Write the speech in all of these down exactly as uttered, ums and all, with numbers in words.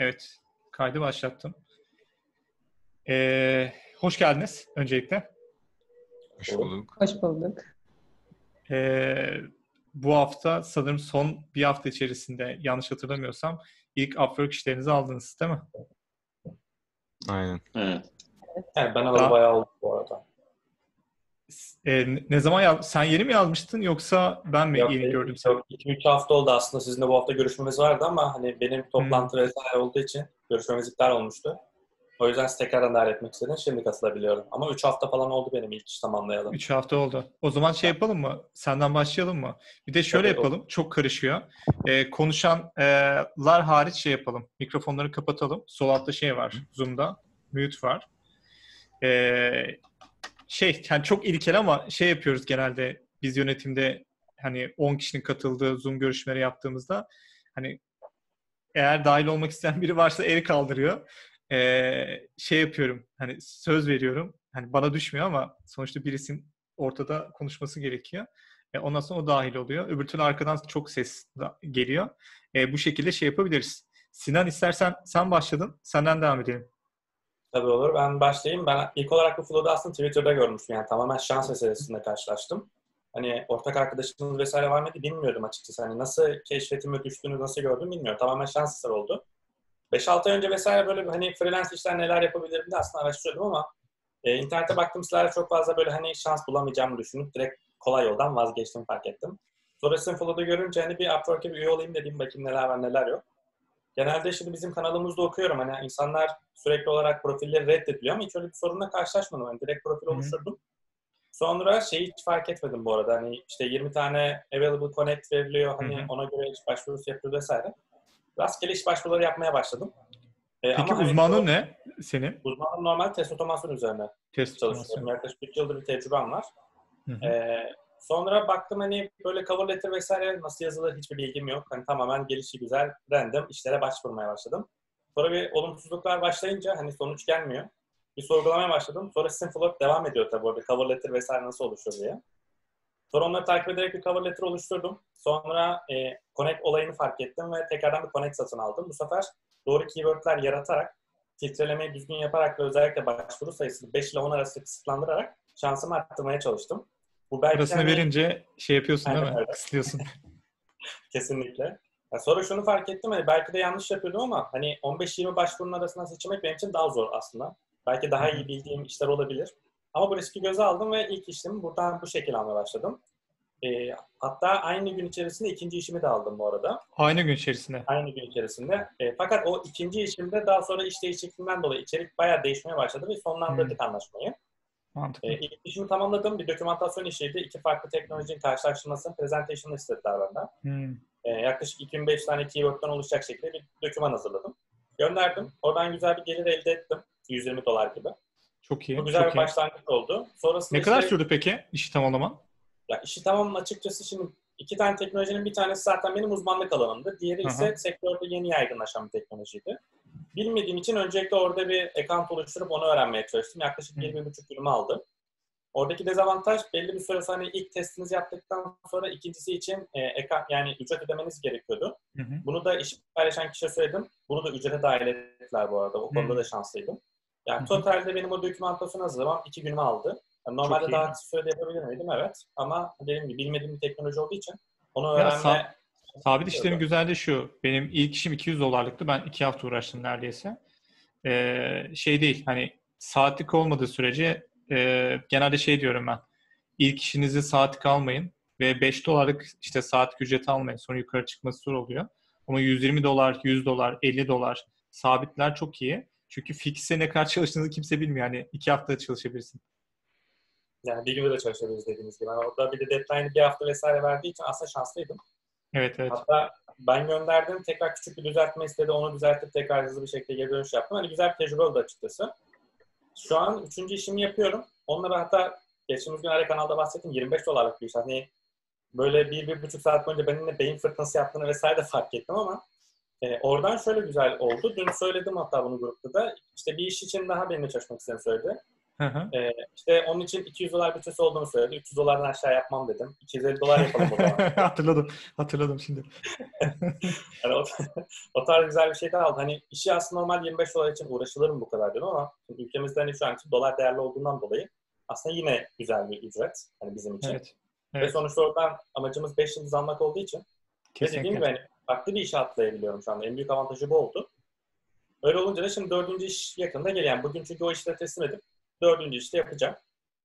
Evet, kaydı başlattım. Ee, hoş geldiniz öncelikle. Hoş bulduk. Hoş bulduk. Ee, bu hafta sanırım son bir hafta içerisinde yanlış hatırlamıyorsam ilk Upwork işlerinizi aldınız, değil mi? Aynen. Evet. Yani ben alalı Daha, bayağı oldu bu arada. E, ne zaman yaz, sen yeni mi yazmıştın yoksa ben mi Yok, yeni gördüm seni? Yok, iki üç hafta oldu aslında. Sizinle bu hafta görüşmemiz vardı ama hani benim toplantı Hmm. vesaire olduğu için görüşmemiz iptal olmuştu. O yüzden sizi tekrardan davet etmek istedim. Şimdi katılabiliyorum. Ama üç hafta falan oldu benim ilk iş tamamlayalım. üç hafta oldu. O zaman şey yapalım mı? Senden başlayalım mı? Bir de şöyle Tabii, yapalım. olur. Çok karışıyor. Ee, konuşanlar hariç şey yapalım. Mikrofonları kapatalım. Sol altta şey var. Zoom'da. Mute var. Ee, şey yani çok ilkel ama şey yapıyoruz genelde biz yönetimde hani on kişinin katıldığı Zoom görüşmeleri yaptığımızda hani eğer dahil olmak isteyen biri varsa eli kaldırıyor. Ee, şey yapıyorum hani söz veriyorum. Hani bana düşmüyor ama sonuçta birisinin ortada konuşması gerekiyor. E, ondan sonra o dahil oluyor. Öbür türlü arkadan çok ses geliyor. E, bu şekilde şey yapabiliriz. Sinan istersen sen başladın. Senden devam edelim. Tabii olur. Ben başlayayım. Ben ilk olarak bu flow'da aslında Twitter'da görmüştüm. Yani tamamen şans meselesinde karşılaştım. Hani ortak arkadaşımız vesaire var mıydı bilmiyordum açıkçası. Hani nasıl keşfetime düştüğünü nasıl gördüm bilmiyorum. Tamamen şans eseri oldu. beş altı ay önce vesaire böyle hani freelance işler neler yapabilirim de aslında araştırıyordum ama e, internete baktığım sitelerde çok fazla böyle hani şans bulamayacağımı düşünüp direkt kolay yoldan vazgeçtim fark ettim. Sonra sizin flow'da görünce hani bir Upwork'e bir üye olayım dediğim bakayım neler var neler yok. Genelde şimdi bizim kanalımızda okuyorum. Hani insanlar sürekli olarak profilleri reddediliyor ama hiç öyle bir sorunla karşılaşmadım. Hani direkt profil Hı-hı. oluşturdum. Sonra şeyi hiç fark etmedim bu arada. Hani işte yirmi tane available connect veriliyor. Hani Hı-hı. ona göre iş başvurusu yapıyor vesaire. Rastgele iş başvuruları yapmaya başladım. Ee, Peki ama uzmanın hani, ne senin? uzmanım normal test otomasyon üzerine Test çalışıyorum. otomasyon. Yaklaşık üç yıldır bir tecrübem var. Hı-hı. Ee, sonra baktım hani böyle cover letter vesaire nasıl yazılır hiçbir bilgim yok. Hani tamamen gelişi güzel random işlere başvurmaya başladım. Sonra bir olumsuzluklar başlayınca hani sonuç gelmiyor. Bir sorgulamaya başladım. Sonra sizin flow devam ediyor tabii orada cover letter vesaire nasıl oluşur diye. Sonra onları takip ederek bir cover letter oluşturdum. Sonra e, connect olayını fark ettim ve tekrardan bir connect satın aldım. Bu sefer doğru keywordler yaratarak, filtrelemeyi düzgün yaparak ve özellikle başvuru sayısını beş ile on arası kısıtlandırarak şansımı arttırmaya çalıştım. Bu belki Parasını hani, verince şey yapıyorsun değil mi? öyle. Kısıtlıyorsun. Kesinlikle. Ya sonra şunu fark ettim hani belki de yanlış yapıyordum ama hani on beş yirmi başvurunun arasından seçmek benim için daha zor aslında. Belki daha iyi bildiğim işler olabilir. Ama bu riski göze aldım ve ilk işimi buradan bu şekilde almaya başladım. E, hatta aynı gün içerisinde ikinci işimi de aldım bu arada. Aynı gün içerisinde. Aynı gün içerisinde. E, fakat o ikinci işimde daha sonra iş değişikliğinden dolayı içerik bayağı değişmeye başladı ve sonlandırdık hmm. anlaşmayı. Mantıklı. E, ilk işimi tamamladım. Bir dokümantasyon işiydi. İki farklı teknolojinin karşılaştırmasını, presentation'ını istediler benden. Hmm. E, yaklaşık iki bin beş yüz tane keyword'dan oluşacak şekilde bir doküman hazırladım. Gönderdim. Oradan güzel bir gelir elde ettim. yüz yirmi dolar gibi. Çok iyi. Bu güzel çok bir başlangıç iyi. oldu. Sonrasında ne kadar işte, sürdü peki işi tamamlaman? Ya işi tamamın açıkçası şimdi iki tane teknolojinin bir tanesi zaten benim uzmanlık alanımdı. Diğeri ise Aha. sektörde yeni yaygınlaşan bir teknolojiydi. Bilmediğim için öncelikle orada bir account oluşturup onu öğrenmeye çalıştım. Yaklaşık bir buçuk günümü aldı. Oradaki dezavantaj belli bir süre sonra ilk testinizi yaptıktan sonra ikincisi için e, yani ücret ödemeniz gerekiyordu. Hı hı. Bunu da iş paylaşan kişiye söyledim. Bunu da ücrete dahil ettiler bu arada. O konuda hı. da şanslıydım. Yani hı hı. totalde benim o dokümantasyonu hazırlamam iki günümü aldı. Yani normalde daha kısa sürede yapabilir miydim? Evet. Ama dediğim gibi bilmediğim bir teknoloji olduğu için onu öğrenme... Sa- sabit işlerin güzelliği şu. Benim ilk işim iki yüz dolarlıktı. Ben iki hafta uğraştım neredeyse. Ee, şey değil. Hani saatlik olmadığı sürece e, genelde şey diyorum ben. İlk işinizi saatlik almayın ve beş dolarlık işte saatlik ücret almayın. Sonra yukarı çıkması zor oluyor. Ama yüz yirmi dolar, yüz dolar, elli dolar sabitler çok iyi. Çünkü fixe ne kadar çalıştığınızı kimse bilmiyor. Yani iki hafta çalışabilirsin. Yani bir günde de çalışabiliriz dediğiniz gibi. Yani orada bir de deadline'ı bir hafta vesaire verdiği için aslında şanslıydım. Evet, evet. Hatta ben gönderdim, tekrar küçük bir düzeltme istedi. Onu düzeltip tekrar hızlı bir şekilde geri dönüş yaptım. Hani güzel bir tecrübe oldu açıkçası. Şu an üçüncü işimi yapıyorum. Onunla ben hatta geçtiğimiz gün ara kanalda bahsettim. yirmi beş dolarlık bir iş. Hani böyle bir, bir buçuk saat boyunca benimle beyin fırtınası yaptığını vesaire de fark ettim ama e, oradan şöyle güzel oldu. Dün söyledim hatta bunu grupta da. İşte bir iş için daha benimle çalışmak istediğini söyledi. Hı hı. Ee, işte onun için iki yüz dolar bütçesi olduğunu söyledi. üç yüz dolardan aşağı yapmam dedim. iki yüz elli dolar yapalım o zaman. Hatırladım. Hatırladım şimdi. Hani o, o tarz güzel bir şey de aldı. Hani işi aslında normal yirmi beş dolar için uğraşılır mı bu kadar dedim ama ülkemizde hani şu an için dolar değerli olduğundan dolayı aslında yine güzel bir ücret hani bizim için. Evet. Ve Evet. sonuçta oradan amacımız beş yıldız almak olduğu için ve dediğim Kesinlikle. gibi hani farklı bir işe atlayabiliyorum şu anda. En büyük avantajı bu oldu. Öyle olunca da şimdi dördüncü iş yakında geliyor. Yani bugün çünkü o işleri teslim edip dördüncü işte yapacağım.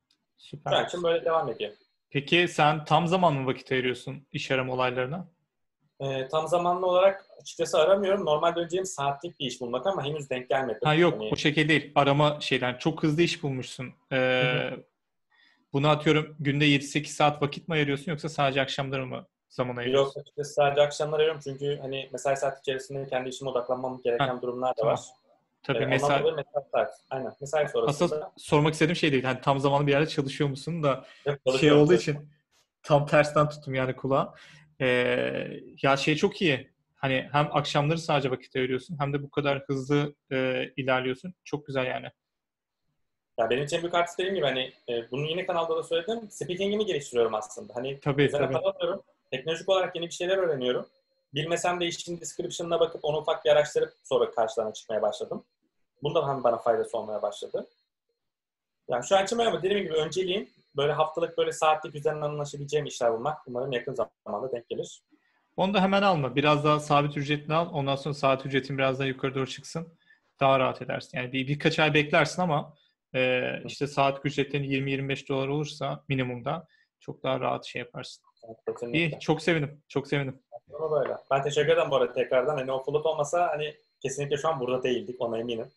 Şu an Süper. için böyle devam ediyor. Peki sen tam zaman mı vakit ayırıyorsun iş arama olaylarına? Ee, tam zamanlı olarak açıkçası aramıyorum. Normalde önceyim saatlik bir iş bulmak ama henüz denk gelmedi. Ha yok, Hani, o şekilde değil. Arama şeyden çok hızlı iş bulmuşsun. Ee, bunu atıyorum günde yedi sekiz saat vakit mi ayırıyorsun yoksa sadece akşamları mı zaman yok ayırıyorsun? açıkçası sadece akşamlar arıyorum çünkü hani mesai saat içerisinde kendi işime odaklanmam Ha, gereken durumlar da var. tamam. Tabii Ee, ondan mesai, dolayı mesai saat. Aynen. Mesai asıl sonrasında sormak istediğim şey değil. Hani tam zamanlı bir yerde çalışıyor musun da hep şey çalışıyorum. olduğu çalışıyorum. için tam tersten tuttum yani kulağa. Ee, ya şey çok iyi. Hani hem akşamları sadece vakit ayırıyorsun hem de bu kadar hızlı e, ilerliyorsun. Çok güzel yani. Ya benim için büyük artısı dediğim gibi hani e, bunu yine kanalda da söyledim. Speaking'imi geliştiriyorum aslında. Hani Tabii üzerine tabii. para alıyorum. Teknolojik olarak yeni bir şeyler öğreniyorum. Bilmesem de işin description'ına bakıp onu ufak bir araştırıp sonra karşılarına çıkmaya başladım. Bundan hem bana faydası olmaya başladı. Yani şu an için böyle ama dediğim gibi önceliğim böyle haftalık böyle saatlik üzerinden anlaşabileceğim işler bulmak. Umarım yakın zamanda denk gelir. Onu da hemen alma. Biraz daha sabit ücretini al. Ondan sonra saat ücretin biraz daha yukarı doğru çıksın. Daha rahat edersin. Yani bir, birkaç ay beklersin ama e, işte saat ücretlerin yirmi yirmi beş dolar olursa minimumda çok daha rahat şey yaparsın. Evet, İyi. kesinlikle. Çok sevindim. Çok sevindim. Ama böyle. Ben teşekkür ederim bu arada tekrardan. Hani o flut olmasa hani kesinlikle şu an burada değildik. Ona eminim.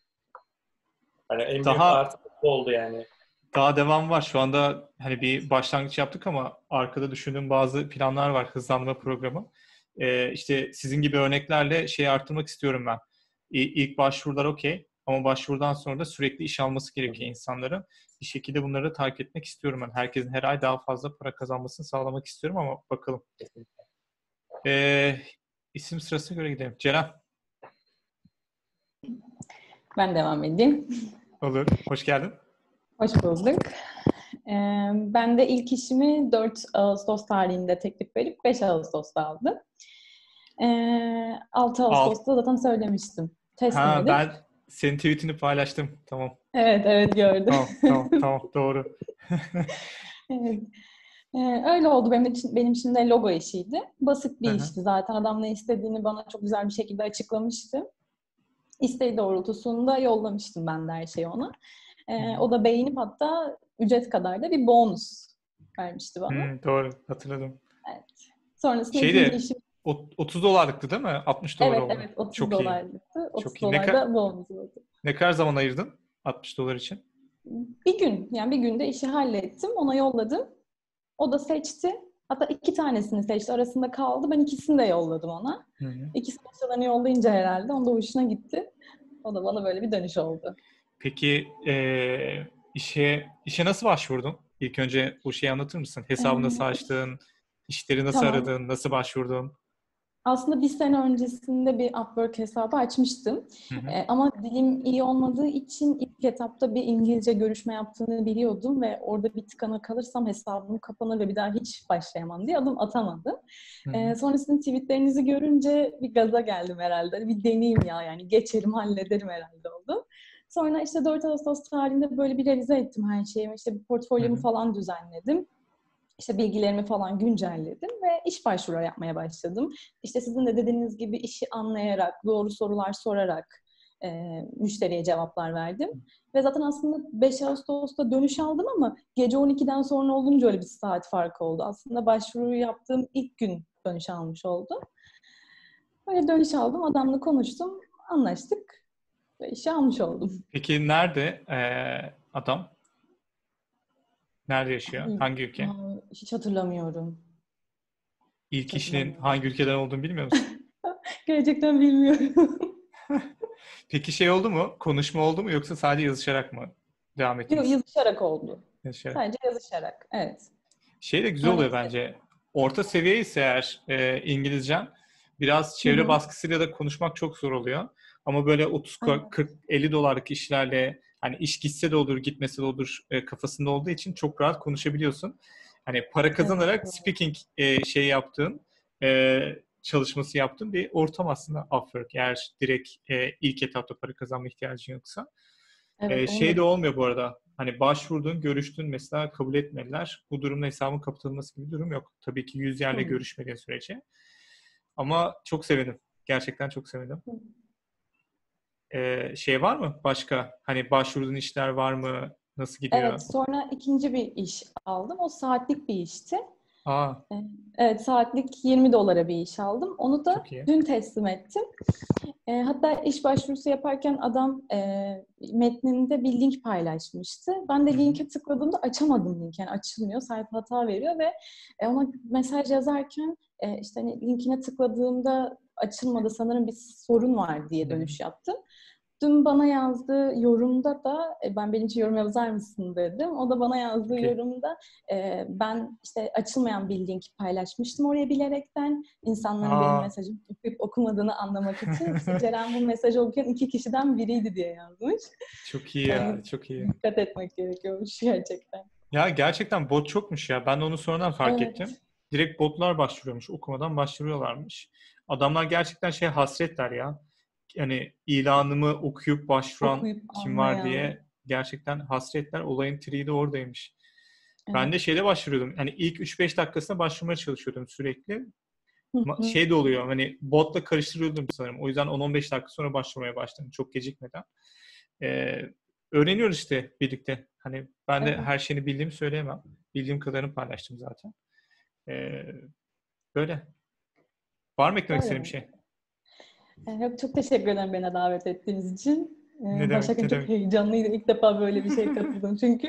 Hani en büyük Daha artı bu oldu yani. daha devam var. Şu anda hani bir başlangıç yaptık ama arkada düşündüğüm bazı planlar var. Hızlandırma programı. E, işte sizin gibi örneklerle şeyi arttırmak istiyorum ben. İ- İlk başvurular okey. Ama başvurudan sonra da sürekli iş alması gerekiyor insanların. Bir şekilde bunları da takip etmek istiyorum ben. Herkesin her ay daha fazla para kazanmasını sağlamak istiyorum ama bakalım. Kesinlikle. Ee, isim sırasına göre gidelim. Ceren, Ben devam edeyim. olur. Hoş geldin. Hoş bulduk. Ee, ben de ilk işimi dört Ağustos tarihinde teklif verip beş Ağustos'ta aldım. Ee, altı Al. Ağustos'ta zaten söylemiştim. Teslim Ha, edip. ben senin tweetini paylaştım. Tamam. Evet, evet gördüm. Tamam, tamam, tamam. Doğru. Evet. Ee, öyle oldu. Benim için, benim için de logo işiydi. Basit bir Hı hı. işti zaten. Adam ne istediğini bana çok güzel bir şekilde açıklamıştı. İsteği doğrultusunda yollamıştım ben de her şeyi ona. Ee, o da beğenip hatta ücret kadar da bir bonus vermişti bana. Hmm, doğru. Hatırladım. Evet. Sonrasında ikinci Şeyde işim... otuz dolarlıktı değil mi? altmış dolar Evet, oldu. evet otuz Çok iyi. dolarlıktı. Çok otuz iyi. Ne, dolar ka- da bonus oldu. ne kadar zaman ayırdın altmış dolar için? Bir gün, yani bir günde işi hallettim. Ona yolladım. O da seçti. Hatta iki tanesini seçti. Arasında kaldı. Ben ikisini de yolladım ona. Hı hı. İkisi parçalarını yollayınca herhalde. Onda hoşuna gitti. O da bana böyle bir dönüş oldu. Peki eee, işe işe nasıl başvurdun? İlk önce bu şeyi anlatır mısın? Hesabı nasıl Ee, açtın? İşleri nasıl tamam. aradın? Nasıl başvurdun? Aslında bir sene öncesinde bir Upwork hesabı açmıştım. Hı hı. Ee, ama dilim iyi olmadığı için ilk etapta bir İngilizce görüşme yaptığını biliyordum ve orada bir tıkana kalırsam hesabım kapanır ve bir daha hiç başlayamam diye adım atamadım. Hı Ee, hı. sonrasında tweetlerinizi görünce bir gaza geldim herhalde. Bir deneyeyim ya yani geçerim hallederim herhalde oldu. Sonra işte dört Ağustos tarihinde böyle bir revize ettim her şeyimi. İşte bir Hı portfolyomu hı. falan düzenledim. İşte bilgilerimi falan güncelledim ve iş başvuru yapmaya başladım. İşte sizin de dediğiniz gibi işi anlayarak, doğru sorular sorarak e, müşteriye cevaplar verdim. Ve zaten aslında beş Ağustos'ta dönüş aldım ama gece on ikiden sonra olunca öyle bir saat farkı oldu. Aslında başvuruyu yaptığım ilk gün dönüş almış oldum. Böyle dönüş aldım, adamla konuştum, anlaştık ve işi almış oldum. Peki nerede eee, adam? Nerede yaşıyor? Hangi ülke? Aa, hiç hatırlamıyorum. Hiç İlk işinin hatırlamıyorum. hangi ülkeden olduğunu bilmiyor musun? Gerçekten bilmiyorum. Peki şey oldu mu? Konuşma oldu mu yoksa sadece yazışarak mı devam Yok, ettiniz? yazışarak oldu. Yazışarak. Sadece yazışarak, evet. Şey de güzel Sonra oluyor işte, bence. Orta seviye ise eğer e, İngilizcen biraz hı çevre hı, baskısıyla da konuşmak çok zor oluyor. Ama böyle otuz, evet. kırk, elli dolarlık işlerle Hani iş gitse de olur, gitmese de olur e, kafasında olduğu için çok rahat konuşabiliyorsun. Hani para kazanarak Evet. speaking e, şey yaptığın, e, çalışması yaptığın bir ortam aslında Upwork. Eğer direkt e, ilk etapta para kazanma ihtiyacın yoksa. E, Evet, onu şey da de olmuyor bu arada. Hani başvurdun, görüştün mesela kabul etmediler. Bu durumda hesabın kapatılması gibi bir durum yok. Tabii ki yüz yerle Hı. görüşmediğin sürece. Ama çok sevindim. Gerçekten çok sevindim. Ee, şey var mı başka? Hani başvurduğun işler var mı? Nasıl gidiyor? Evet, sonra ikinci bir iş aldım. O saatlik bir işti. Aa, Evet, saatlik yirmi dolara bir iş aldım. Onu da çok iyi. dün teslim ettim. E, hatta iş başvurusu yaparken adam e, metninde bir link paylaşmıştı. Ben de Hı hı. linke tıkladığımda açamadım link. Yani açılmıyor, sayfa hata veriyor ve e, ona mesaj yazarken e, işte hani linkine tıkladığımda açılmadı, sanırım bir sorun var diye Hı hı. dönüş yaptım. Dün bana yazdığı yorumda da e, ben benim için yorum yazar mısın dedim. O da bana yazdığı Çok iyi. yorumda e, ben işte açılmayan bir link paylaşmıştım oraya bilerekten. İnsanların benim Aa, mesajımı okuyup okumadığını anlamak için. İşte Ceren bu mesajı okuyan iki kişiden biriydi diye yazmış. çok iyi ya, Yani çok iyi. dikkat etmek gerekiyormuş gerçekten. Ya gerçekten bot çokmuş ya. Ben de onu sonradan fark ettim. Evet. Direkt botlar başvuruyormuş. Okumadan başvuruyorlarmış. Adamlar gerçekten şey hasretler ya. Yani ilanımı okuyup başvuran Okuyup kim var anlayan. diye gerçekten hasretler. Olayın triği de oradaymış. Ben de Evet. şeyde başvuruyordum. Hani ilk üç beş dakikasında başvurmaya çalışıyordum sürekli. Hı Ma- hı. Şey de oluyor hani botla karıştırıyordum sanırım. O yüzden on on beş dakika sonra başvurmaya başladım. Çok gecikmeden. Ee, öğreniyoruz işte birlikte. Hani ben de Evet. her şeyini bildiğimi söyleyemem. Bildiğim kadarını paylaştım zaten. Ee, böyle. Var mı eklemek istediğin bir Böyle. şey? E, Yok, çok teşekkür ederim beni davet ettiğiniz için. Ne E, demek, Başak'ım ne çok demek. heyecanlıydı. İlk defa böyle bir şeye katıldım çünkü.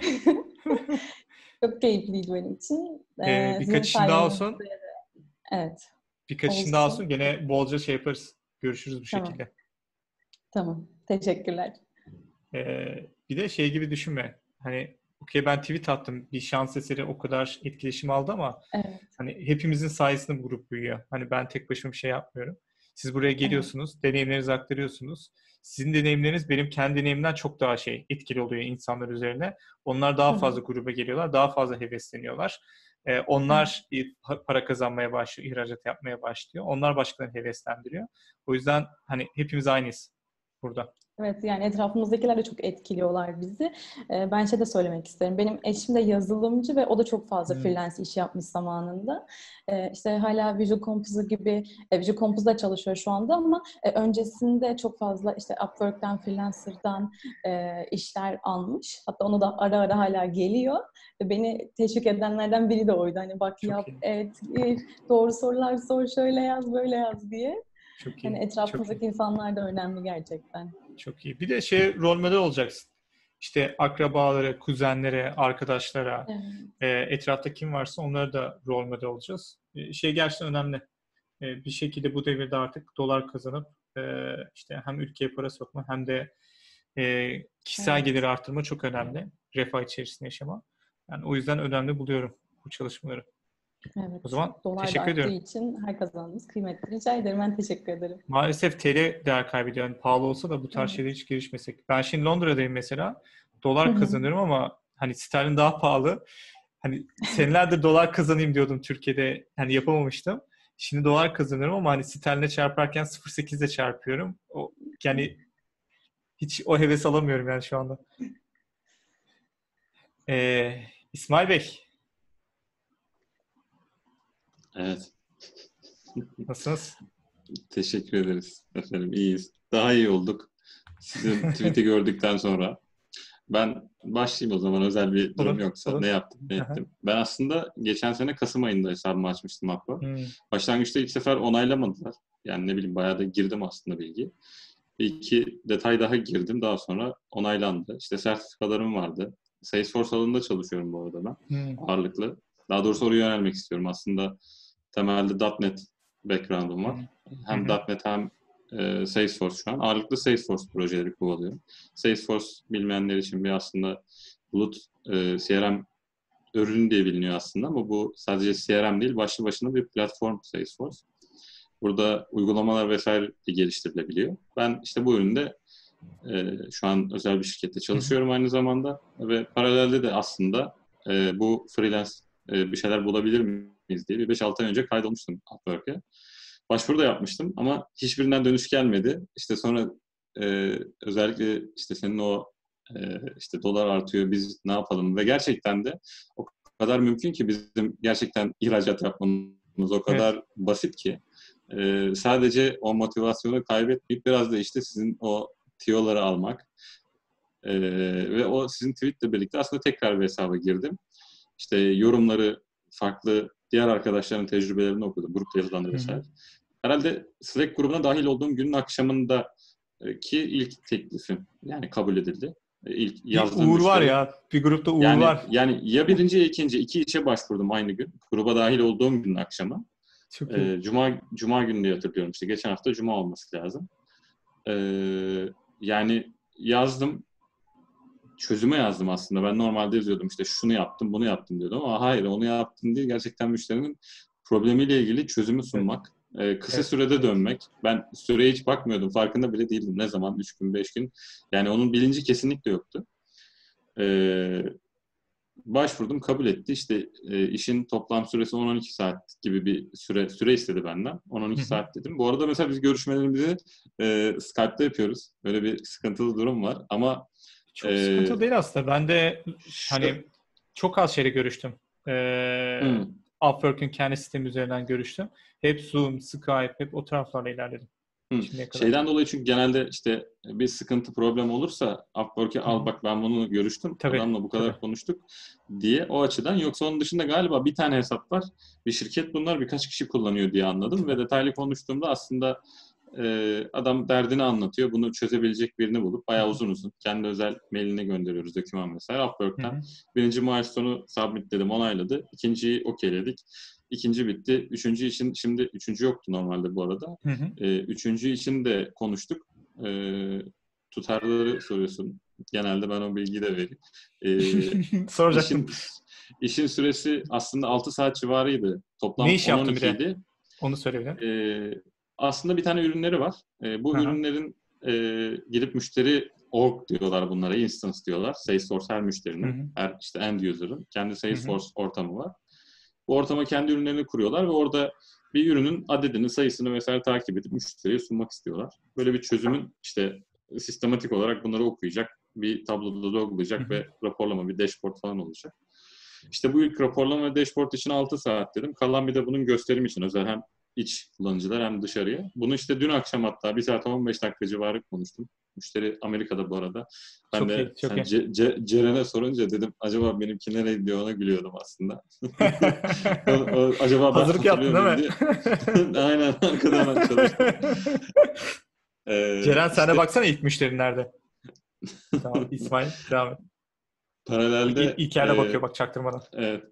Çok keyifliydi benim için. Ee, Ee, sizin birkaç işin daha olsun. sayenizde evet, Birkaç işin daha olsun. olsun. Gene bolca şey yaparız. Görüşürüz bu Tamam, şekilde. tamam. Teşekkürler. Ee, bir de şey gibi düşünme. Hani okey ben tweet attım. Bir şans eseri o kadar etkileşim aldı ama Evet, hani hepimizin sayesinde bu grup büyüyor. Hani ben tek başıma bir şey yapmıyorum. Siz buraya evet. geliyorsunuz, deneyimlerinizi aktarıyorsunuz. Sizin deneyimleriniz benim kendi deneyimimden çok daha şey etkili oluyor insanlar üzerine. Onlar daha Hı hı, fazla gruba geliyorlar, daha fazla hevesleniyorlar. Ee, evet. onlar para kazanmaya başlıyor, ihracat yapmaya başlıyor. Onlar başkalarını heveslendiriyor. O yüzden hani hepimiz aynıyız burada. Evet, yani etrafımızdakiler de çok etkiliyorlar bizi. Ee, ben şey de söylemek isterim. Benim eşim de yazılımcı ve o da çok fazla Hmm. freelance iş yapmış zamanında. Ee, işte hala Visual Composer gibi, e, Visual Composer'da çalışıyor şu anda ama e, öncesinde çok fazla işte Upwork'tan, Freelancer'dan e, işler almış. Hatta onu da ara ara hala geliyor. Ve beni teşvik edenlerden biri de oydu. Hani bak Çok yap, iyi, et, gir, doğru sorular sor, şöyle yaz, böyle yaz diye. çok Hani iyi, çok iyi. etrafımızdaki insanlar da önemli gerçekten. Çok iyi. Bir de şey rol model olacaksın. İşte akrabalara, kuzenlere, arkadaşlara, Evet. e, etrafta kim varsa onlara da rol model olacağız. E, şey gerçekten önemli. E, bir şekilde bu devirde artık dolar kazanıp e, işte hem ülkeye para sokma hem de e, kişisel Evet. geliri artırma çok önemli. Refah içerisinde yaşama. Yani o yüzden önemli buluyorum bu çalışmaları. O Evet. zaman Dolar da teşekkür arttığı ediyorum. için her kazandığımız kıymetli. Rica ederim. Ben teşekkür ederim. Maalesef T L değer kaybediyor. Yani pahalı olsa da bu tarz şeylere Evet. hiç girişmesek. Ben şimdi Londra'dayım mesela. Hı Dolar hı. kazanıyorum ama hani sterlin daha pahalı. Hani senelerdir dolar kazanayım diyordum Türkiye'de. Hani yapamamıştım. Şimdi dolar kazanıyorum ama hani sterline çarparken sıfır virgül sekiz ile çarpıyorum. O, yani hiç o heves alamıyorum yani şu anda. Ee, İsmail Bey, Evet, nasılsınız? teşekkür ederiz efendim. İyiyiz. Daha iyi olduk. Sizin tweet'i gördükten sonra. Ben başlayayım o zaman, özel bir durum Olur, yoksa. Ne olur. yaptım, ne Aha. ettim. Ben aslında geçen sene Kasım ayında hesabımı açmıştım Upwork. Hmm. Başlangıçta ilk sefer onaylamadılar. Yani ne bileyim, bayağı da girdim aslında bilgi. Bir iki detay daha girdim. Daha sonra onaylandı. İşte sertifikalarım vardı. Salesforce alanında çalışıyorum bu arada ben. Hmm. Ağırlıklı. Daha doğrusu oraya yönelmek istiyorum. Aslında temelde .nokta net background'um Hmm. var. Hı Hem hı. .nokta net hem e, Salesforce şu an. Ağırlıklı Salesforce projeleri kovalıyorum. Salesforce bilmeyenler için bir aslında bulut e, C R M ürünü diye biliniyor aslında ama bu sadece C R M değil, başlı başına bir platform Salesforce. Burada uygulamalar vesaire de geliştirilebiliyor. Ben işte bu üründe E, şu an özel bir şirkette çalışıyorum aynı zamanda ve paralelde de aslında e, bu freelance e, bir şeyler bulabilir miyiz diye bir beş altı ay önce kaydolmuştum Upwork'e. Başvuru da yapmıştım ama hiçbirinden dönüş gelmedi. İşte sonra e, özellikle işte senin o e, işte dolar artıyor, biz ne yapalım ve gerçekten de o kadar mümkün ki bizim gerçekten ihracat yapmamız o kadar evet. basit ki e, sadece o motivasyonu kaybetmeyip biraz da işte sizin o tiyoları almak e, ve o sizin tweetle birlikte aslında tekrar bir hesaba girdim. İşte yorumları, farklı diğer arkadaşların tecrübelerini okudum, grup yazılanları vesaire. Herhalde Slack grubuna dahil olduğum günün akşamında ki ilk teklifim yani kabul edildi. İlk yazdığım bir Uğur müşteri. Var ya, bir grupta Uğur yani, var. Yani ya birinci ya ikinci, iki işe başvurdum aynı gün. Gruba dahil olduğum günün akşamı. Çok ee, iyi. Cuma, Cuma günü diye hatırlıyorum işte. Geçen hafta Cuma olması lazım. Ee, yani yazdım. Çözüme yazdım aslında. Ben normalde yazıyordum işte şunu yaptım, bunu yaptım diyordum ama hayır onu yaptım değil. Gerçekten müşterinin problemiyle ilgili çözümü sunmak. Evet. Ee, kısa evet, sürede evet. dönmek. Ben süreye hiç bakmıyordum. Farkında bile değildim. Ne zaman? Üç gün, beş gün. Yani onun bilinci kesinlikle yoktu. Ee, başvurdum, kabul etti. İşte e, işin toplam süresi on on iki saat gibi bir süre süre istedi benden. on on iki saat dedim. Bu arada mesela biz görüşmelerimizi e, Skype'da yapıyoruz. Böyle bir sıkıntılı durum var. Ama çok e, sıkıntılı değil aslında. Ben de hani şu... çok az şeyle görüştüm. Ee, hmm. Upwork'ün kendi sistemi üzerinden görüştüm. Hep Zoom, Skype, hep o taraflarla ilerledim. Hmm. Şeyden dolayı çünkü genelde işte bir sıkıntı, problem olursa Upwork'e hmm. al bak ben bunu görüştüm. Tabii, adamla bu kadar tabii. konuştuk diye o açıdan. Yoksa onun dışında galiba bir tane hesap var. Bir şirket bunlar birkaç kişi kullanıyor diye anladım. Ve detaylı konuştuğumda aslında e, adam derdini anlatıyor. Bunu çözebilecek birini bulup bayağı uzun uzun kendi özel mailine gönderiyoruz doküman mesela Upwork'tan. Hmm. Birinci milestone'u submitledim, onayladı. İkinciyi okeyledik. İkinci bitti. Üçüncü için, şimdi üçüncü yoktu normalde bu arada. Hı hı. Ee, üçüncü için de konuştuk. Ee, tutarları soruyorsun. Genelde ben o bilgiyi de vereyim. Ee, Soracaktım. işin, işin süresi aslında altı saat civarıydı. Toplam ne iş on on yaptın bir de? Onu söyleyebilirim. Ee, aslında bir tane ürünleri var. Ee, bu hı hı. ürünlerin e, gidip müşteri org diyorlar bunlara. Instance diyorlar. Salesforce her müşterinin, hı hı. her işte end user'ın kendi Salesforce hı hı. ortamı var. Bu ortama kendi ürünlerini kuruyorlar ve orada bir ürünün adedini, sayısını vesaire takip edip müşteriye sunmak istiyorlar. Böyle bir çözümün işte sistematik olarak bunları okuyacak, bir tabloda loglayacak ve raporlama, bir dashboard falan olacak. İşte bu ilk raporlama ve dashboard için altı saat dedim. Kalan bir de bunun gösterim için özel hem iç kullanıcılar hem dışarıya. Bunu işte dün akşam hatta bir saat on beş dakika civarı konuştum. Müşteri Amerika'da bu arada. Ben çok de iyi, çok sen iyi. C- C- Ceren'e sorunca dedim acaba benimki nereye gidiyor ona gülüyordum aslında. o, o, acaba ben hazırlık yaptın değil mi? Diye. Aynen arkadan ben çalıştım. Ee, Ceren işte... sen de baksana ilk müşterin nerede? Tamam İsmail devam et. Paralelde... İlk, ilk yerde e, bakıyor bak çaktırmadan. Evet.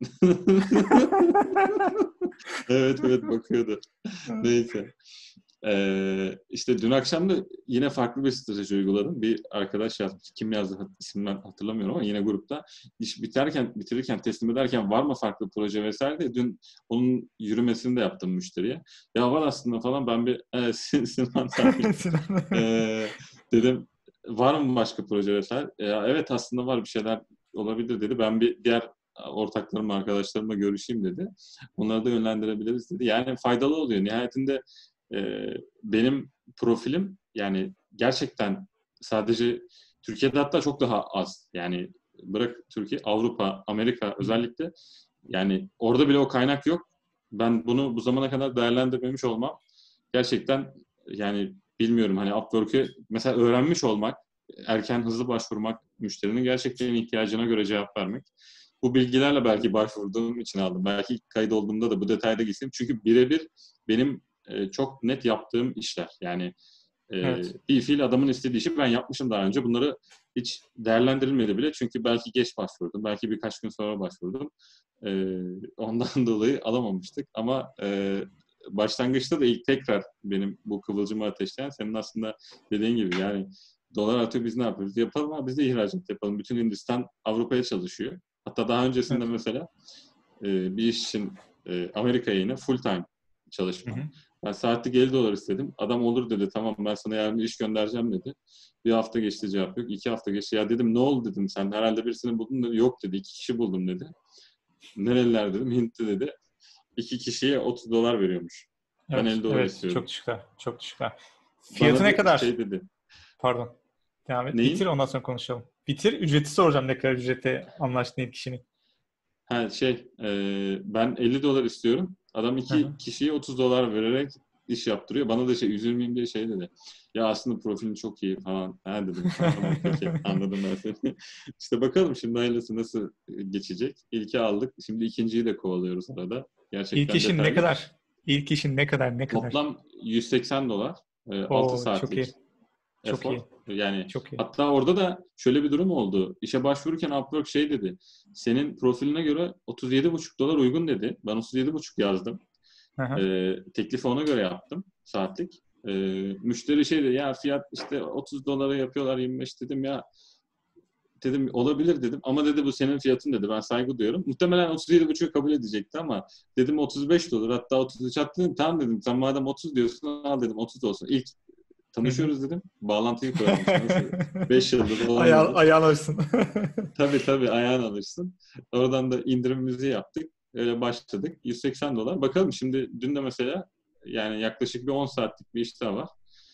evet evet bakıyordu. Neyse. Ee, işte dün akşam da yine farklı bir strateji uyguladım. Bir arkadaş yazmış. Kim yazdı ismini hatırlamıyorum ama yine grupta. İş biterken, bitirirken, teslim ederken var mı farklı proje vesaire diye dün onun yürümesini de yaptım müşteriye. Ya var aslında falan ben bir e, Sinan e, dedim var mı başka proje vesaire? E, evet aslında var bir şeyler olabilir dedi. Ben bir diğer ortaklarımla, arkadaşlarımla görüşeyim dedi. Onları da yönlendirebiliriz dedi. Yani faydalı oluyor. Nihayetinde e, benim profilim yani gerçekten sadece Türkiye'de hatta çok daha az. Yani bırak Türkiye, Avrupa, Amerika özellikle yani orada bile o kaynak yok. Ben bunu bu zamana kadar değerlendirmemiş olmam gerçekten yani bilmiyorum hani Upwork'ü mesela öğrenmiş olmak, erken hızlı başvurmak, müşterinin gerçekten ihtiyacına göre cevap vermek. Bu bilgilerle belki başvurduğum için aldım. Belki ilk kayıt olduğumda da bu detayda geçeyim. Çünkü birebir benim e, çok net yaptığım işler. Yani e, evet. bir fiil adamın istediği işi ben yapmışım daha önce. Bunları hiç değerlendirilmedi bile. Çünkü belki geç başvurdum. Belki birkaç gün sonra başvurdum. E, ondan dolayı alamamıştık. Ama e, başlangıçta da ilk tekrar benim bu kıvılcımı ateşleyen senin aslında dediğin gibi yani dolar atıyor biz ne yapıyoruz? Yapalım ama biz de ihracat yapalım. Bütün Hindistan Avrupa'ya çalışıyor. Hatta daha öncesinde evet. mesela e, bir iş için e, Amerika'ya yine full time çalışmam. Hı hı. Ben saatlik elli dolar istedim. Adam olur dedi. Tamam ben sana yarın iş göndereceğim dedi. Bir hafta geçti cevap yok. İki hafta geçti. Ya dedim ne oldu dedim. Sen herhalde birisini buldun dedi. Yok dedi. İki kişi buldum dedi. Nereliler dedim. Hintli dedi. İki kişiye otuz dolar veriyormuş. Ben Evet, elli dolar evet, istiyorum. çok düşükler. Çok düşükler. Fiyatı Bana ne kadar? Şey dedi. Pardon. Devam et. Neyin? Bitir ondan sonra konuşalım. Bitir. Ücreti soracağım, ne kadar ücrete anlaştığın ilk kişinin. Ha şey e, ben elli dolar istiyorum. Adam iki Hı hı. kişiye otuz dolar vererek iş yaptırıyor. Bana da şey üzülmeyeyim diye şey dedi. Ya aslında profilin çok iyi falan. Ha dedim. Tamam peki anladım ben seni. İşte bakalım şimdi hayırlısı nasıl geçecek. İlki aldık. Şimdi ikinciyi de kovalıyoruz arada. Gerçekten İlk işin detaylı. ne kadar? İlk işin ne kadar? Ne kadar? Toplam yüz seksen dolar. E, Oo, altı çok saatlik iyi. Çok efor. iyi. Yani Çok iyi. hatta orada da şöyle bir durum oldu. İşe başvururken Upwork şey dedi. Senin profiline göre otuz yedi buçuk dolar uygun dedi. Ben otuz yedi buçuk yazdım. Hı hı. Ee, teklifi ona göre yaptım saatlik. Ee, müşteri şey dedi ya fiyat işte otuz dolara yapıyorlar yirmi beş dedim ya dedim olabilir dedim ama dedi bu senin fiyatın dedi ben saygı duyuyorum. Muhtemelen otuz yedi buçuğu kabul edecekti ama dedim otuz beş dolar hatta otuz üç attı dedim tamam dedim sen madem otuz diyorsun al dedim otuz olsun. İlk tanışıyoruz dedim. Bağlantıyı kuralım. beş yıldır olmadı. Ayağın, ayağın alırsın. Tabii tabii ayağın alırsın. Oradan da indirimimizi yaptık. Öyle başladık. yüz seksen dolar. Bakalım şimdi dün de mesela yani yaklaşık bir on saatlik bir iş daha var.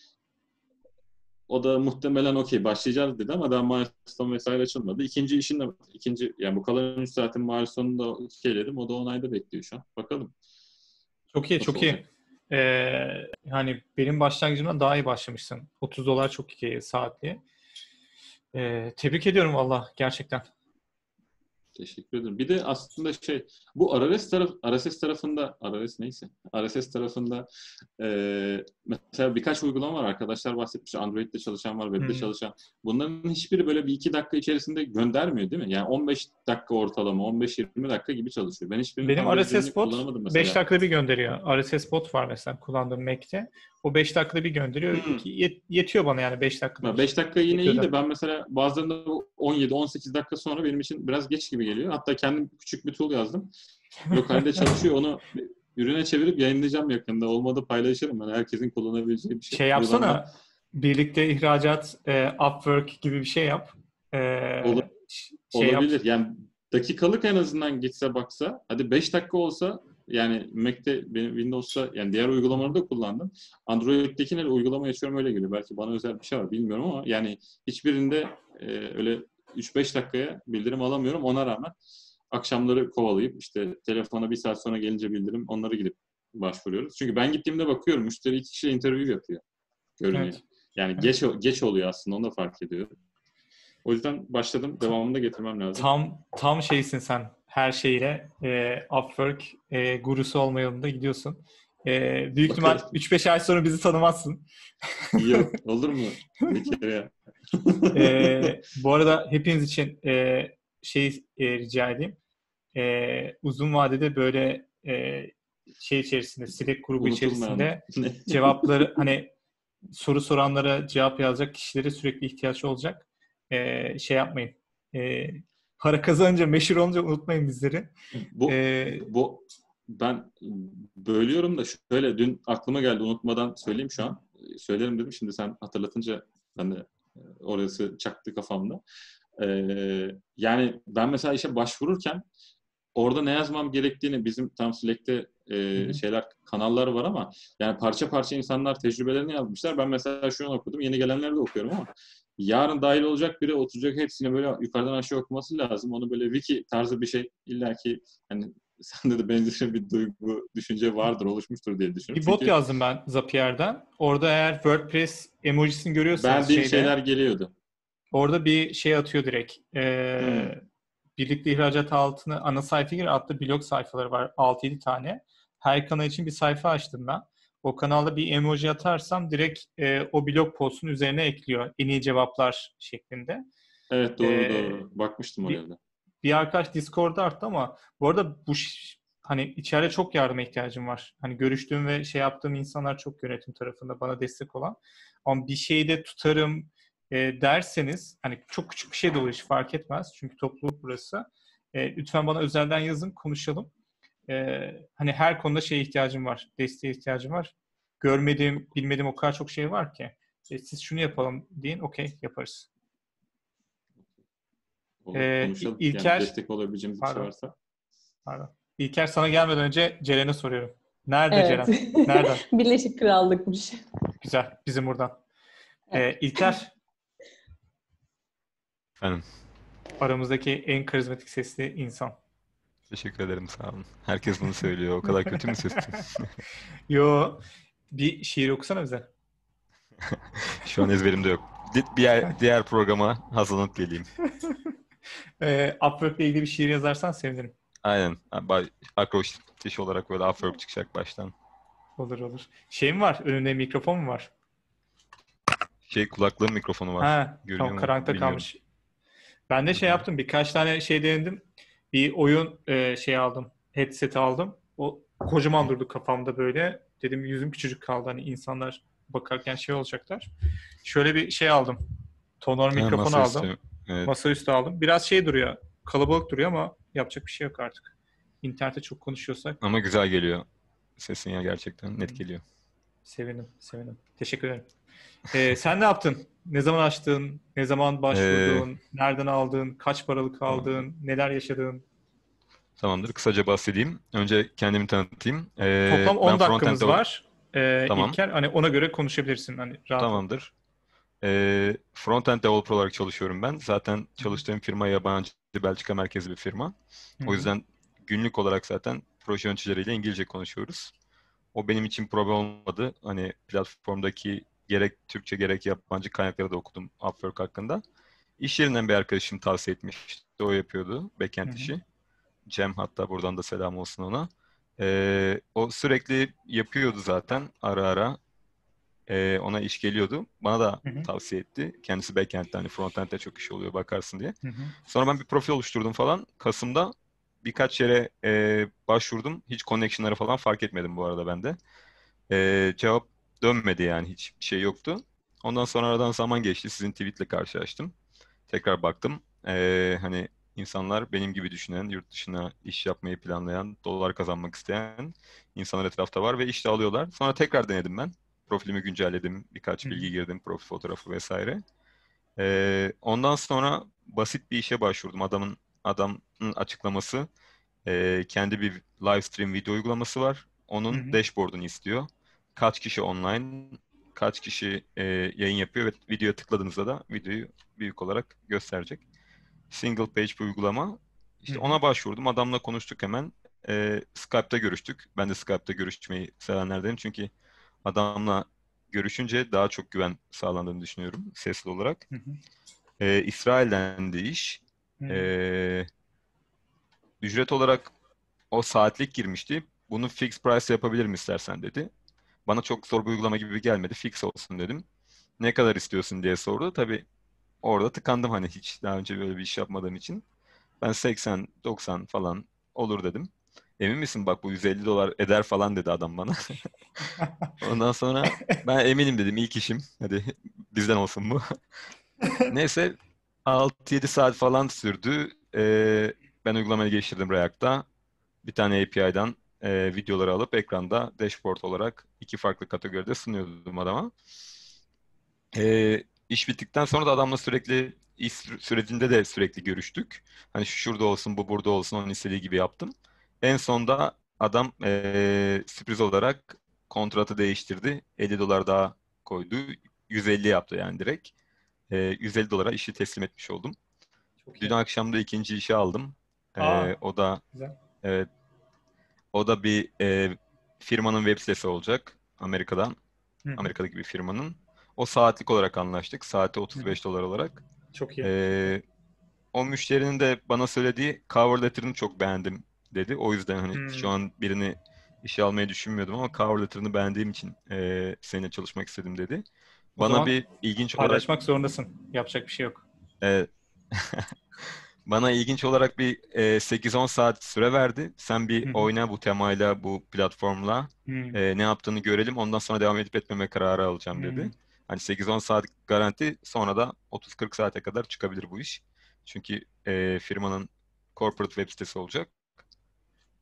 O da muhtemelen okey başlayacağız dedi ama daha milestone vesaire açılmadı. İkinci işin de ikinci yani bu kalan üç saatin milestone'unu da okeyledim. O da on ayda bekliyor şu an. Bakalım. Çok iyi, Nasıl çok iyi. olacak? Ee, yani benim başlangıcımdan daha iyi başlamışsın. otuz dolar çok iyi saatli. Ee, tebrik ediyorum valla gerçekten. Teşekkür ederim. Bir de aslında şey, bu R S S taraf, R S S tarafında, R S S neyse, R S S tarafında e, mesela birkaç uygulama var. Arkadaşlar bahsetmiş. Android'de çalışan var, web'de Hmm. çalışan. Bunların hiçbiri böyle bir iki dakika içerisinde göndermiyor değil mi? Yani on beş dakika ortalama, on beş yirmi dakika gibi çalışıyor. Ben hiçbirini Benim tam R S S verimli bot kullanamadım mesela. beş dakikada bir gönderiyor. R S S bot var mesela kullandığım Mac'te. O beş dakikada bir gönderiyor. Hmm. Yet- yetiyor bana yani beş dakikada. beş dakika yine iyi Yetiyor de ben mesela bazılarında on yedi on sekiz dakika sonra benim için biraz geç gibi geliyor. Hatta kendim küçük bir tool yazdım. Lokalde çalışıyor. Onu ürüne çevirip yayınlayacağım yakında. Olmadı paylaşırım. Yani herkesin kullanabileceği bir şey. Şey yapsana. Uygulama. Birlikte ihracat, e, Upwork gibi bir şey yap. E, Olur, şey olabilir. Yap. Yani dakikalık en azından gitse baksa. Hadi beş dakika olsa yani Mac'te benim Windows'ta yani diğer uygulamaları da kullandım. Android'dekine uygulama açıyorum öyle geliyor. Belki bana özel bir şey var bilmiyorum ama yani hiçbirinde e, öyle üç beş dakikaya bildirim alamıyorum. Ona rağmen akşamları kovalayıp işte telefona bir saat sonra gelince bildirim onları gidip başvuruyoruz. Çünkü ben gittiğimde bakıyorum müşteri iki kişiyle interview yapıyor. Görünüyor. Evet. Yani Evet. geç geç oluyor aslında onu da fark ediyorum. O yüzden başladım. Devamını da getirmem lazım. Tam tam şeysin sen. Her şeyle e, Upwork e, gurusu olma yolunda gidiyorsun. E, büyük ihtimal üç beş ay sonra bizi tanımazsın. Yok. Olur mu? Bir kere ya. e, bu arada hepiniz için e, şey e, rica edeyim. E, uzun vadede böyle e, şey içerisinde, Slack grubu içerisinde cevapları hani soru soranlara cevap yazacak kişilere sürekli ihtiyaç olacak. E, şey yapmayın. E, para kazanınca, meşhur olunca unutmayın bizleri. Bu, E, bu ben bölüyorum da şöyle dün aklıma geldi unutmadan söyleyeyim şu an. Söylerim dedim şimdi sen hatırlatınca ben de orası çaktı kafamda. Ee, yani ben mesela işe başvururken orada ne yazmam gerektiğini bizim tam Slack'te e, şeyler kanallar var ama yani parça parça insanlar tecrübelerini yazmışlar. Ben mesela şunu okudum. Yeni gelenleri de okuyorum ama yarın dahil olacak biri oturacak hepsini böyle yukarıdan aşağı okuması lazım. Onu böyle wiki tarzı bir şey illaki hani sende de benzer bir duygu, düşünce vardır, oluşmuştur diye düşünüyorum. Bir bot Çünkü yazdım ben Zapier'den. Orada eğer WordPress emojisini görüyorsanız beğendiğim şeyde, şeyler geliyordu. orada bir şey atıyor direkt. Ee, Hmm. Birlikte ihracat altına ana sayfa gir. Altta blog sayfaları var. altı yedi tane. Her kanal için bir sayfa açtım ben. O kanalda bir emoji atarsam direkt e, o blog postun üzerine ekliyor. En iyi cevaplar şeklinde. Evet doğru Ee, doğru. Bakmıştım oraya da. Bir arkadaş Discord'da arttı ama bu arada bu ş- hani içeride çok yardıma ihtiyacım var. Hani görüştüğüm ve şey yaptığım insanlar çok yönetim tarafında bana destek olan. Ama bir şeyde tutarım e, derseniz hani çok küçük bir şey de olur hiç fark etmez. Çünkü topluluk burası. E, lütfen bana özelden yazın konuşalım. E, hani her konuda şeye ihtiyacım var. Desteğe ihtiyacım var. görmediğim, bilmediğim o kadar çok şey var ki. E, siz şunu yapalım deyin, okey yaparız. Olur, Ee, konuşalım. İlker, Yani destek olabileceğimiz bir şey pardon, varsa. pardon. İlker sana gelmeden önce Ceren'e soruyorum. Nerede Evet. Ceren? Nereden? Birleşik Krallık'mış. Güzel, bizim buradan. Evet. Ee, İlker, Efendim, aramızdaki en karizmatik sesli insan. teşekkür ederim, sağ olun. Herkes bunu söylüyor. O kadar kötü mü sesim? Yo, bir şiir okusana bize. Şu an ezberimde yok. Di- Diğer, diğer programa hazırlanıp geleyim. Ee, Upwork'le ilgili bir şiir yazarsan sevinirim. Aynen. Ba- Akrostiş olarak böyle Upwork çıkacak baştan. Olur olur. Şey mi var? Önünde mikrofon mu var? Şey, kulaklığın mikrofonu var. Ha, Görünüyor tamam, mu? karanlıkta Bilmiyorum. kalmış. Ben de şey Hı hı. yaptım. Birkaç tane şey denedim. Bir oyun e, şey aldım. Headset aldım. O kocaman durdu kafamda böyle. Dedim yüzüm küçücük kaldı. Hani insanlar bakarken şey olacaklar. Şöyle bir şey aldım. Tonor Ha, mikrofon masaüstü. aldım. Evet. Masaüstü aldım. Biraz şey duruyor. Kalabalık duruyor ama yapacak bir şey yok artık. İnternette çok konuşuyorsak Ama güzel geliyor. Sesin ya, gerçekten net geliyor. sevindim. Sevindim. Teşekkür ederim. Ee, sen ne yaptın? Ne zaman açtın? Ne zaman Ee, başvurdun? Nereden aldın? Kaç paralık tamam. aldın? Neler yaşadın? Tamamdır. Kısaca bahsedeyim. Önce kendimi tanıtayım. Ee, Toplam ben on frontend dakikamız develop- var. Ee, Tamam. İlker, hani ona göre konuşabilirsin. Hani rahat ol. Tamamdır. Ee, frontend developer olarak çalışıyorum ben. Zaten Hı hı. çalıştığım firma yabancı, Belçika merkezli bir firma. Hı O hı. yüzden günlük olarak zaten proje yöneticileriyle İngilizce konuşuyoruz. O benim için problem olmadı. Hani platformdaki gerek Türkçe gerek yabancı kaynakları da okudum Upwork hakkında. İş yerinden bir arkadaşım tavsiye etmişti. O yapıyordu Hı backend hı. işi. Cem, hatta buradan da selam olsun ona. Ee, o sürekli yapıyordu zaten ara ara. Ee, ona iş geliyordu. Bana da Hı hı. tavsiye etti. Kendisi backend'de, hani frontend'de çok iş oluyor bakarsın diye. Hı hı. Sonra ben bir profil oluşturdum falan. Kasım'da birkaç yere e, başvurdum. Hiç connection'ları falan fark etmedim bu arada ben de. Ee, cevap dönmedi, yani hiçbir şey yoktu. Ondan sonra aradan zaman geçti. Sizin tweetle karşılaştım. Tekrar baktım. Ee, hani insanlar benim gibi düşünen, yurt dışına iş yapmayı planlayan, dolar kazanmak isteyen insanlar etrafta var ve iş de alıyorlar. Sonra tekrar denedim ben. Profilimi güncelledim. Hı Birkaç hı. bilgi girdim, profil fotoğrafı vesaire. Ee, ondan sonra basit bir işe başvurdum. Adamın adamın açıklaması, e, kendi bir live stream video uygulaması var. Hı Onun hı. dashboard'unu istiyor. Kaç kişi online, kaç kişi e, yayın yapıyor ve videoya tıkladığınızda da videoyu büyük olarak gösterecek. Single page bir uygulama. Hı İşte hı. ona başvurdum. Adamla konuştuk hemen. E, Skype'ta görüştük. Ben de Skype'ta görüşmeyi sevenlerdenim. Çünkü adamla görüşünce daha çok güven sağlandığını düşünüyorum sesli olarak. Hı hı. E, İsrail'den de iş. Hı hı. E, ücret olarak o saatlik girmişti. Bunu fix price yapabilirim istersen dedi. Bana çok zor bir uygulama gibi gelmedi. Fix olsun dedim. Ne kadar istiyorsun diye sordu. Tabii orada tıkandım, hani hiç daha önce böyle bir iş yapmadığım için. Ben seksen doksan falan olur dedim. Emin misin, bak bu yüz elli dolar eder falan dedi adam bana. Ondan sonra ben eminim dedim, ilk işim. Hadi bizden olsun bu. Neyse, altı yedi saat falan sürdü. Ee, ben uygulamayı geliştirdim React'ta. Bir tane A P I'den e, videoları alıp ekranda dashboard olarak iki farklı kategoride sunuyordum adama. E, iş bittikten sonra da adamla sürekli iş sü- sürecinde de sürekli görüştük. Hani şu şurada olsun, bu burada olsun, onun istediği gibi yaptım. En sonda adam e, sürpriz olarak kontratı değiştirdi. elli dolar daha koydu. yüz elli yaptı yani direkt. E, yüz elli dolara işi teslim etmiş oldum. Çok Dün iyi. akşam da ikinci işi aldım. Aa, E, o da güzel. evet, o da bir e, firmanın web sitesi olacak. Amerika'dan. Hı hı. Amerika'daki bir firmanın. O saatlik olarak anlaştık. Saati Hı hı. otuz beş dolar olarak. Çok iyi. E, o müşterinin de bana söylediği cover letter'ını çok beğendim dedi. O yüzden hani şu Hı. an birini işe almayı düşünmüyordum ama cover letter'ını beğendiğim için e, seninle çalışmak istedim dedi. O Bana zaman bir ilginç olarak paylaşmak zorundasın. Yapacak bir şey yok. e, bana ilginç olarak bir e, sekiz on saat süre verdi. Sen bir Hı hı. oyna bu temayla, bu platformla. Hı. E, ne yaptığını görelim. Ondan sonra devam edip etmeme kararı alacağım Hı. dedi. Hani sekiz on saat garanti, sonra da otuz kırk saate kadar çıkabilir bu iş. Çünkü e, firmanın corporate web sitesi olacak.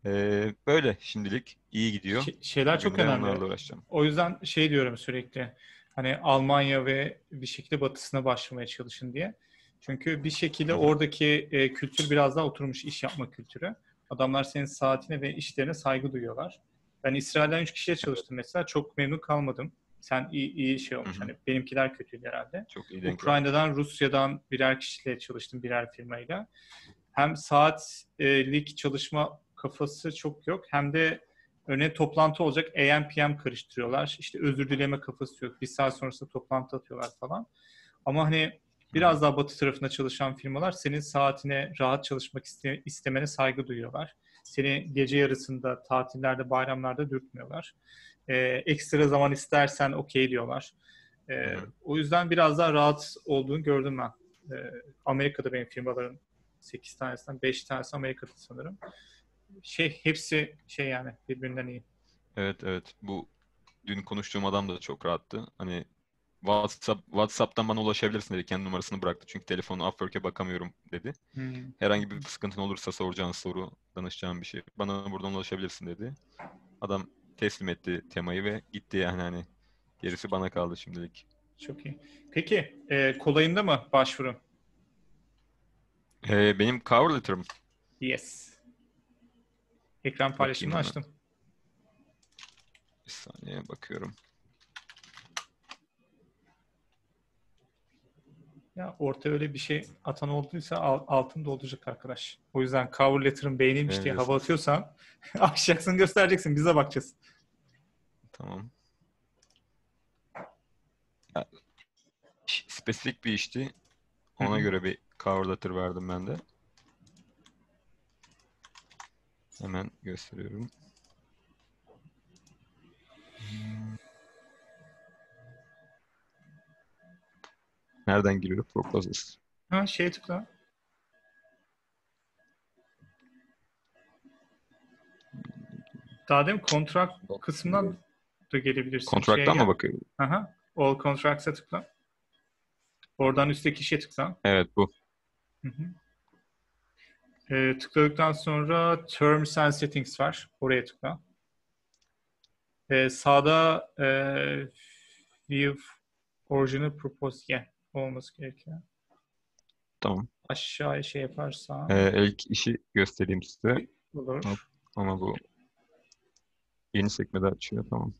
Ee, böyle şimdilik iyi gidiyor. Şey- şeyler çok Bugün de önemli. onlarla uğraşacağım. O yüzden şey diyorum sürekli. Hani Almanya ve bir şekilde batısına başlamaya çalışın diye. Çünkü bir şekilde Hı hı. oradaki e, kültür biraz daha oturmuş, iş yapma kültürü. Adamlar senin saatine ve işlerine saygı duyuyorlar. Ben İsrail'den üç kişiyle çalıştım mesela. Çok memnun kalmadım. Sen iyi, iyi şey Hı olmuş. hı. Hani benimkiler kötüydü herhalde. Çok iyi denk geldi. Ukrayna'dan, Rusya'dan birer kişiyle çalıştım, birer firmayla. Hem saatlik çalışma kafası çok yok, hem de öne toplantı olacak, A M P M karıştırıyorlar. İşte özür dileme kafası yok. Bir saat sonrasında toplantı atıyorlar falan. Ama hani biraz daha batı tarafında çalışan firmalar senin saatine rahat çalışmak iste- istemene saygı duyuyorlar. Seni gece yarısında, tatillerde, bayramlarda dürtmüyorlar. Ee, ekstra zaman istersen okey diyorlar. Ee, Hı hı. o yüzden biraz daha rahat olduğunu gördüm ben. Ee, Amerika'da benim firmaların sekiz tanesinden beş tanesi Amerika'da sanırım. Şey hepsi şey yani birbirinden iyi. Evet evet. Bu dün konuştuğum adam da çok rahattı. Hani WhatsApp WhatsApp'tan bana ulaşabilirsin dedi. Kendi numarasını bıraktı. Çünkü telefonu Upwork'e bakamıyorum dedi. Hmm. Herhangi bir sıkıntın olursa soracağın soru, danışacağın bir şey. Bana buradan ulaşabilirsin dedi. Adam teslim etti temayı ve gitti yani hani. Gerisi bana kaldı şimdilik. Çok iyi. Peki e, kolayında mı başvuru? Ee, benim cover letter'ım. Yes. Ekran Bakayım paylaşımını hemen. açtım. Bir saniye bakıyorum. Ya ortaya öyle bir şey atan olduysa al- altını dolduracak arkadaş. O yüzden cover letter'ın beğenilmiş diye hava Beğeniliyorsunuz. atıyorsan açacaksın, göstereceksin, bize bakacağız. Tamam. Ya, iş- spesifik bir işti. Hı Ona hı. göre bir cover letter verdim ben de. Hemen gösteriyorum. Nereden giriyor? Proposals. Ha şeye tıkla. Daha demin kontrat kısmından da gelebilirsin. Şeye Contract'tan mı gel. bakıyorum? Aha. All contracts'a tıkla. Oradan üstteki şeye tıkla. Evet bu. Hı hı. E, tıkladıktan sonra Terms and Settings var. Oraya tıkla. E, sağda e, View Original Proposal olması gerekiyor. Tamam. Aşağıya şey yaparsan Ee, ilk işi göstereyim size. Hop. olur. Ama bu yeni sekmede açıyor. Tamam.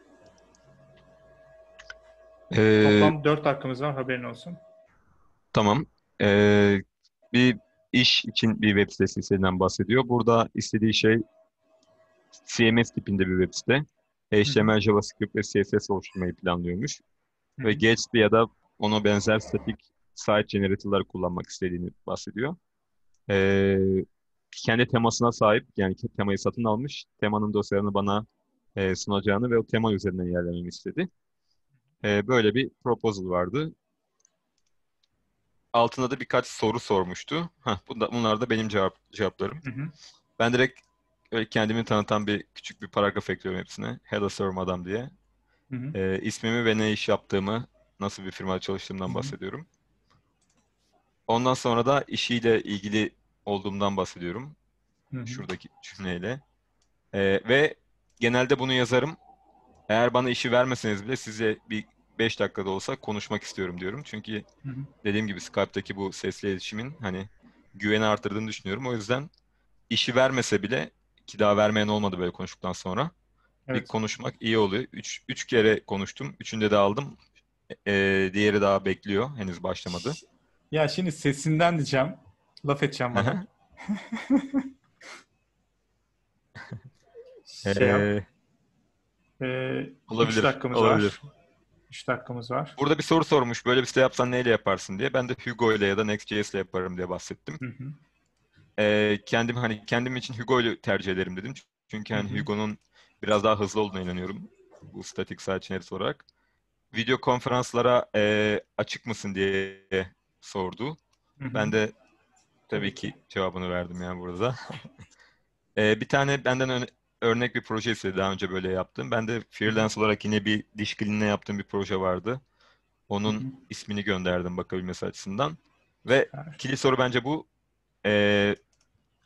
Ee, Toplam dört dakikamız var, haberin olsun. tamam. Ee, bir iş için bir web sitesinden bahsediyor. Burada istediği şey C M S tipinde bir web site. Hı hı. H T M L, JavaScript ve C S S oluşturmayı planlıyormuş. Hı Ve hı. Gatsby ya da ona benzer statik site generator'lar kullanmak istediğini bahsediyor. Ee, kendi temasına sahip, yani temayı satın almış. Temanın dosyalarını bana e, sunacağını ve o tema üzerinden ilerlememi istedi. Ee, böyle bir proposal vardı. Altına da birkaç soru sormuştu. Heh, bu da, bunlar da benim cevap, cevaplarım. Hı hı. Ben direkt öyle kendimi tanıtan bir küçük bir paragraf ekliyorum hepsine. Hello sir madam diye. Hı hı. Ee, ismimi ve ne iş yaptığımı, nasıl bir firmada çalıştığımdan Hı hı. bahsediyorum. Ondan sonra da işiyle ilgili olduğumdan bahsediyorum. Hı hı. Şuradaki cümleyle. Ee, ve genelde bunu yazarım. Eğer bana işi vermeseniz bile size bir beş dakikada olsa konuşmak istiyorum diyorum. Çünkü Hı hı. dediğim gibi Skype'daki bu sesli iletişimin hani güveni arttırdığını düşünüyorum. O yüzden işi vermese bile, ki daha vermeyen olmadı böyle konuştuktan sonra, bir Evet. konuşmak iyi oluyor. Üç, üç kere konuştum. Üçünde de aldım. Ee, diğeri daha bekliyor. Henüz başlamadı. Ya şimdi sesinden diyeceğim. Laf edeceğim bana. Şey yap. Ee, Ee, üç olabilir, dakikamız var. olabilir. Üç dakikamız var. Burada bir soru sormuş. Böyle bir site yapsan neyle yaparsın diye. Ben de Hugo ile ya da Next.js ile yaparım diye bahsettim. Hı hı. Ee, kendim hani kendim için Hugo ile tercih ederim dedim. Çünkü Hı hani hı. Hugo'nun biraz daha hızlı olduğuna inanıyorum. Bu statik site generatör olarak. Video konferanslara e, açık mısın diye sordu. Hı hı. Ben de tabii Tabii ki. ki cevabını verdim yani burada. Ee, bir tane benden ön- örnek bir proje istedi, daha önce böyle yaptım. Ben de Hı hı. freelance olarak yine bir diş kliniğine yaptığım bir proje vardı. Hı Onun hı. ismini gönderdim bakabilmesi açısından. Ve Süper. kilit soru bence bu. Ee, hani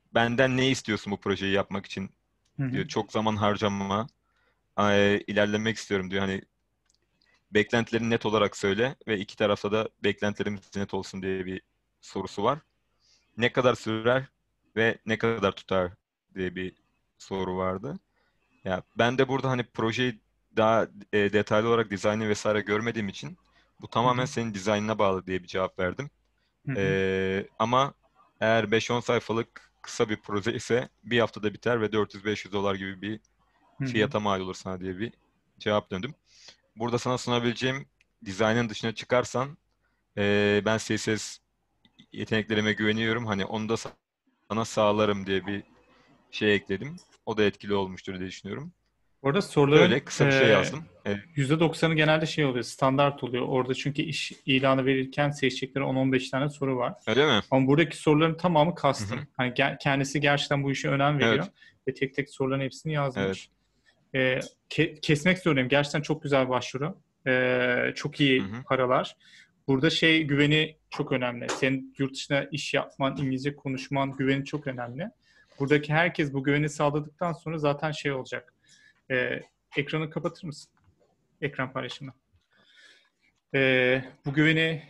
benden ne istiyorsun bu projeyi yapmak için Hı hı. diyor. Çok zaman harcamama, e, ilerlemek istiyorum diyor. Hani beklentilerini net olarak söyle ve iki tarafta da beklentilerimiz net olsun diye bir sorusu var. Ne kadar sürer ve ne kadar tutar diye bir soru vardı. Ya ben de burada hani projeyi daha e, detaylı olarak dizaynı vesaire görmediğim için bu tamamen senin dizaynına bağlı diye bir cevap verdim. Hı hı. E, ama eğer beş on sayfalık kısa bir proje ise bir haftada biter ve dört yüz beş yüz dolar gibi bir Hı hı. fiyata mal olur sana diye bir cevap döndüm. Burada sana sunabileceğim dizaynın dışına çıkarsan e, ben C S S yeteneklerime güveniyorum. Hani onu da sana sağlarım diye bir şey ekledim. O da etkili olmuştur diye düşünüyorum. Orada soruların Böyle kısa bir şey e, yazdım. Evet. yüzde doksanı genelde şey oluyor, standart oluyor. Orada çünkü iş ilanı verirken seçecekleri on on beş tane soru var. Öyle mi? Ama buradaki soruların tamamı Hı custom. hı. Hani ge- kendisi gerçekten bu işe önem veriyor. Evet. Ve tek tek soruların hepsini Evet. yazmış. E, ke- kesmek zorundayım. Gerçekten çok güzel başvuru. E, çok Hı iyi hı. paralar. Burada şey güveni çok önemli. Senin yurt dışında iş yapman, İngilizce konuşman güveni çok önemli. Buradaki herkes bu güveni sağladıktan sonra zaten şey olacak. E, ekranı kapatır mısın? Ekran paylaşımı. E, bu güveni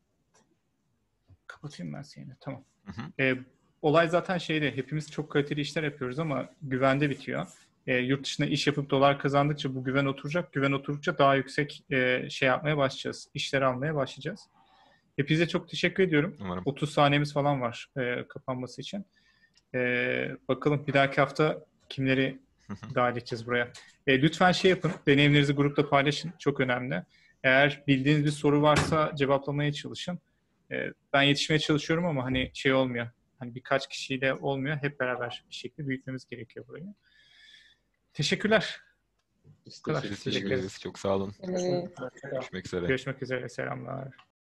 kapatayım ben seni. Tamam. Hı hı. E, olay zaten şeyde, hepimiz çok kaliteli işler yapıyoruz ama güvende bitiyor. E, yurt dışında iş yapıp dolar kazandıkça bu güven oturacak. Güven oturdukça daha yüksek e, şey yapmaya başlayacağız. İşleri almaya başlayacağız. Hepinize çok teşekkür ediyorum. Umarım. otuz saniyemiz falan var e, kapanması için. E, bakalım bir dahaki hafta kimleri dahil edeceğiz buraya. E, lütfen şey yapın, deneyimlerinizi grupta paylaşın. Çok önemli. Eğer bildiğiniz bir soru varsa cevaplamaya çalışın. E, ben yetişmeye çalışıyorum ama hani şey olmuyor. Hani birkaç kişiyle olmuyor. Hep beraber bir şekilde büyütmemiz gerekiyor burayı. Teşekkürler. Bu kadar. Biz Teşekkür teşekkür ederim. ederiz. Çok sağ olun. Evet. Görüşmek üzere. Görüşmek üzere. Selamlar.